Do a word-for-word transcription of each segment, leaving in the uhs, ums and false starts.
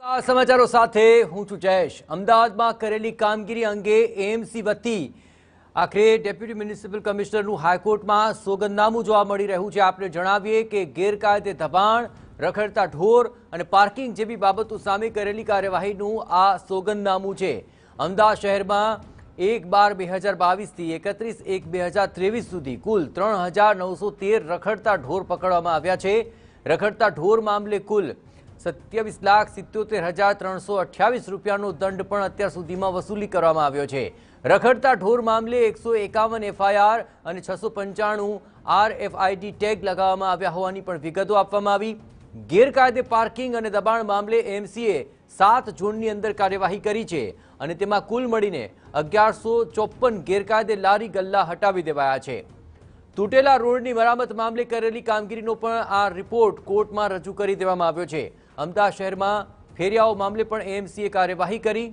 આ સમાચારો સાથે હું છું જયેશ। અમદાવાદમાં કરેલી કામગીરી અંગે એએમસી વતી આખરે ડેપ્યુટી મ્યુનિસિપલ કમિશનરનું હાઈકોર્ટમાં સોગંદનામું જોવા મળી રહ્યું છે। આપને જણાવીએ કે ગેરકાયદે દબાણ, રખડતા ઢોર અને પાર્કિંગ જેવી બાબતો સામે કરેલી કાર્યવાહીનું આ સોગંદનામું છે। અમદાવાદ શહેરમાં એક બાર બે હજાર બાવીસથી એકત્રીસ એક બે હજાર ત્રેવીસ સુધી કુલ ત્રણ હજાર નવસો તેર રખડતા ઢોર પકડવામાં આવ્યા છે। રખડતા ઢોર મામલે કુલ સત્યાવીસ લાખ સિત્યોતેર હજાર ત્રણસો અઠ્યાવીસ રૂપિયાનો દંડ પણ અત્યાર સુધીમાં વસૂલી કરવામાં આવ્યો છે। રખડતા ઢોર મામલે એકસો એકાવન એફઆઈઆર અને છસો પંચાણું આરએફઆઈડી ટેગ લગાવવામાં આવ્યા હોવાની પણ વિગતો આપવામાં આવી। ગેરકાયદે પાર્કિંગ અને દબાણ મામલે એએમસીએ સાત ઝોનની અંદર કાર્યવાહી કરી છે અને તેમાં કુલ મળીને અગિયારસો ચોપન ગેરકાયદે લારી ગલ્લા હટાવી દેવાયા છે। તૂટેલા રોડની મરામત મામલે કરેલી કામગીરીનો પણ આ રિપોર્ટ કોર્ટમાં રજૂ કરી દેવામાં આવ્યો છે। અમદાવાદ શહેરમાં ફેરિયાઓ મામલે પણ એએમસીએ કાર્યવાહી કરી।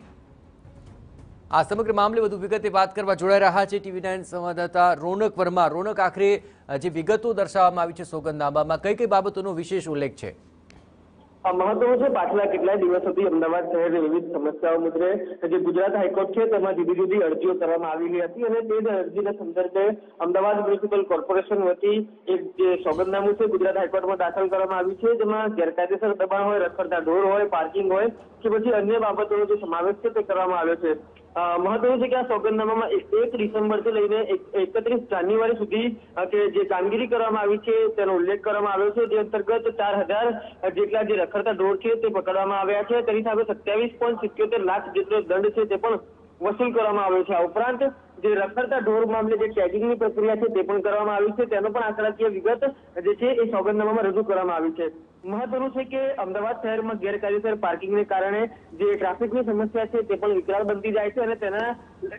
આ સમગ્ર મામલે વધુ વિગતે વાત કરવા જોડાઈ રહ્યા છે ટીવી નાઇન સંવાદદાતા રોનક વર્મા। રોનક, આખરે જે વિગતો દર્શાવવામાં આવી છે સોગંદનામામાં, કઈ કઈ બાબતોનો વિશેષ ઉલ્લેખ છે? મહત્વનું છે, પાછલા કેટલાય દિવસોથી અમદાવાદ શહેરની વિવિધ સમસ્યાઓ મુદ્દે જે ગુજરાત હાઈકોર્ટ છે તેમાં જુદી જુદી અરજીઓ કરવામાં આવેલી હતી અને તે જ અરજીના સંદર્ભે અમદાવાદ મ્યુનિસિપલ કોર્પોરેશન વતી એક જે સોગંદનામું છે ગુજરાત હાઈકોર્ટમાં દાખલ કરવામાં આવ્યું છે, જેમાં ગેરકાયદેસર દબાણ હોય, રખડતા ઢોર હોય, પાર્કિંગ હોય કે પછી અન્ય બાબતોનો જે સમાવેશ છે તે કરવામાં આવ્યો છે। મહત્વનું છે કે આ સોગંદનામામાં એક ડિસેમ્બરથી લઈને એકત્રીસ જાન્યુઆરી સુધી કે જે કામગીરી કરવામાં આવી છે તેનો ઉલ્લેખ કરવામાં આવ્યો છે, જે અંતર્ગત ચાર હજાર જેટલા જે રખડતા ઢોર છે તે પકડવામાં આવ્યા છે। તેની સામે સત્યાવીસ પોઈન્ટ સિત્યોતેર લાખ જેટલો દંડ છે તે પણ વસૂલ કરવામાં આવ્યો છે। આ ઉપરાંત જે રખડતા ઢોર મામલે જે ટેગિંગની પ્રક્રિયા છે તે પણ કરવામાં આવી છે, તેનો પણ આંકડાકીય વિગત જે છે એ સોગંદનામામાં રજૂ કરવામાં આવી છે। મહત્વનું છે કે અમદાવાદ શહેરમાં ગેરકાયદેસર પાર્કિંગને કારણે જે ટ્રાફિકની સમસ્યા છે તે પણ વિકરાળ બનતી જાય છે અને તેના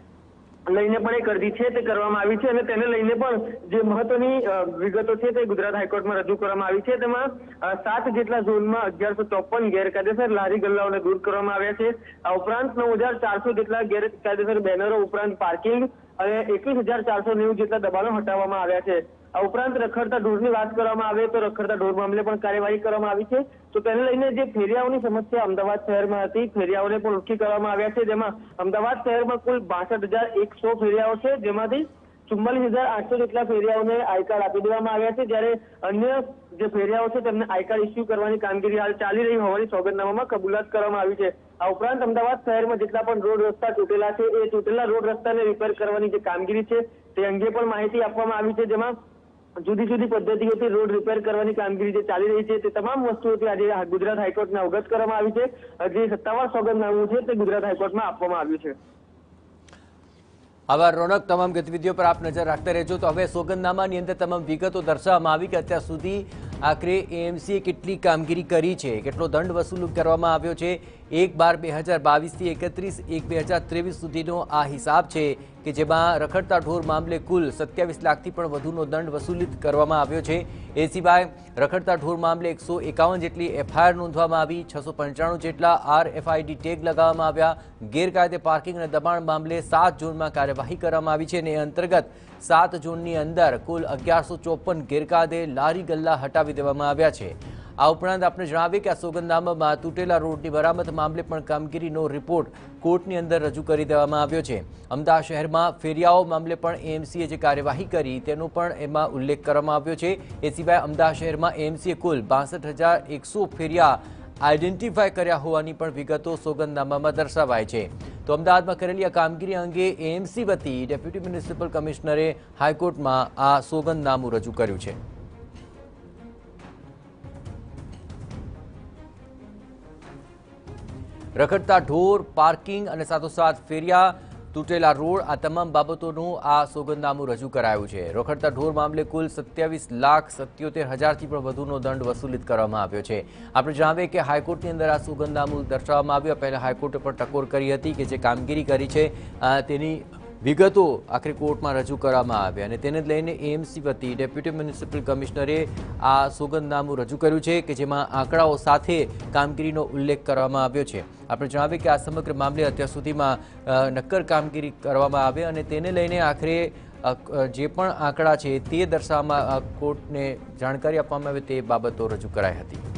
લઈને પણ એક અરજી છે તે કરવામાં આવી છે અને તેને લઈને પણ જે મહત્વની વિગતો છે તે ગુજરાત હાઈકોર્ટમાં રજૂ કરવામાં આવી છે। તેમાં સાત જેટલા ઝોનમાં અગિયારસો ચોપન ગેરકાયદેસર લારી ગલ્લાઓને દૂર કરવામાં આવ્યા છે। આ ઉપરાંત નવ હજાર ચારસો જેટલા ગેરકાયદેસર બેનરો ઉપરાંત પાર્કિંગ અને એકવીસ હજાર ચારસો નેવું જેટલા દબાણો હટાવવામાં આવ્યા છે। આ ઉપરાંત રખડતા ઢોરની વાત કરવામાં આવે તો રખડતા ઢોર મામલે પણ કાર્યવાહી કરવામાં આવી છે। તો તેને લઈને જે ફેરિયાઓની સમસ્યા અમદાવાદ શહેરમાં હતી, ફેરિયાઓને પણ ઓળખી કરવામાં આવ્યા છે, જેમાં અમદાવાદ શહેરમાં કુલ બાસઠ હજાર એકસો ફેરિયાઓ છે, જેમાંથી ચુમ્માલીસ હજાર આઠસો જેટલા ફેરિયાઓને આઈ કાર્ડ આપી દેવામાં આવ્યા છે, જ્યારે અન્ય જે ફેરિયાઓ છે તેમને આઈ કાર્ડ ઇસ્યુ કરવાની કામગીરી હાલ ચાલી રહી હોવાની સોગંદનામામાં કબૂલાત કરવામાં આવી છે। આ ઉપરાંત અમદાવાદ શહેરમાં જેટલા પણ રોડ રસ્તા તૂટેલા છે એ તૂટેલા રોડ રસ્તાને રિપેર કરવાની જે કામગીરી છે તે અંગે પણ માહિતી આપવામાં આવી છે, જેમાં જુદી જુદી પદ્ધતિઓથી રોડ રિપેર કરવાની કામગીરી જે ચાલી રહી છે તે તમામ વસ્તુઓથી આજે ગુજરાત હાઈકોર્ટને અવગત કરવામાં આવી છે। જે સત્તાવાર સોગંદનામું છે તે ગુજરાત હાઈકોર્ટમાં આપવામાં આવ્યું છે। આભાર રોનક, તમામ ગતિવિધિઓ પર આપ નજર રાખતા રહેજો। તો હવે સોગંદનામાની અંદર તમામ વિગતો દર્શાવવામાં આવી કે અત્યાર સુધી આખરે એએમસીએ કેટલી કામગીરી કરી છે, કેટલો દંડ વસૂલ કરવામાં આવ્યો છે। એક બાર બે હજાર બાવીસથી એકત્રીસ એક બે હજાર ત્રેવીસ સુધીનો આ હિસાબ છે કે જેમાં રખડતા ઢોર મામલે કુલ સત્યાવીસ લાખથી પણ વધુનો દંડ વસૂલિત કરવામાં આવ્યો છે। એ સિવાય રખડતા ઢોર મામલે એકસો એકાવન જેટલી એફઆઈઆર નોંધવામાં આવી, છસો પંચાણું જેટલા આરએફઆઈડી ટેગ લગાવવામાં આવ્યા। ગેરકાયદે પાર્કિંગ અને દબાણ મામલે સાત ઝોનમાં કાર્યવાહી કરવામાં આવી છે અને એ અંતર્ગત સાત ઝોનની અંદર કુલ અગિયારસો ચોપન ગેરકાયદે લારી ગલ્લા હટાવી દેવામાં આવ્યા છે। આ ઉપરાંત આપણે જણાવીએ કે આ સોગંદનામામાં તૂટેલા રોડની મરામત મામલે પણ કામગીરીનો રિપોર્ટ કોર્ટની અંદર રજૂ કરી દેવામાં આવ્યો છે। અમદાવાદ શહેરમાં ફેરિયાઓ મામલે પણ એએમસીએ જે કાર્યવાહી કરી તેનો પણ એમાં ઉલ્લેખ કરવામાં આવ્યો છે। એ સિવાય અમદાવાદ શહેરમાં એએમસીએ કુલ બાસઠ હજાર એકસો ફેરિયા આઈડેન્ટિફાય કર્યા હોવાની પણ વિગતો સોગંદનામામાં દર્શાવાય છે। તો અમદાવાદમાં કરેલી આ કામગીરી અંગે એએમસી વતી ડેપ્યુટી મ્યુનિસિપલ કમિશનરે હાઈકોર્ટમાં આ સોગંદનામું રજૂ કર્યું છે। રખડતા ઢોર, પાર્કિંગ અને સાથોસાથ ફેરિયા, તૂટેલા રોડ, આ તમામ બાબતોનું આ સોગંદનામું રજૂ કરાયું છે। રખડતા ઢોર મામલે કુલ સત્યાવીસ લાખ સત્યોતેર હજારથી પણ વધુનો દંડ વસૂલિત કરવામાં આવ્યો છે। આપણે જણાવીએ કે હાઈકોર્ટની અંદર આ સોગંદનામું દર્શાવવામાં આવ્યું। પહેલા હાઈકોર્ટે પણ ટકોર કરી હતી કે જે કામગીરી કરી છે તેની વિગતો આખરે કોર્ટમાં રજૂ કરવામાં આવી અને તેને લઈને એએમસી વતી ડેપ્યુટી મ્યુનિસિપલ કમિશનરે આ સોગંદનામું રજૂ કર્યું છે કે જેમાં આંકડાઓ સાથે કામગીરીનો ઉલ્લેખ કરવામાં આવ્યો છે। આપણે જણાવીએ કે આ સમગ્ર મામલે અત્યાર સુધીમાં નક્કર કામગીરી કરવામાં આવે અને તેને લઈને આખરે જે પણ આંકડા છે તે દર્શાવવામાં કોર્ટને જાણકારી આપવામાં આવે તે બાબતો રજૂ કરાઈ હતી।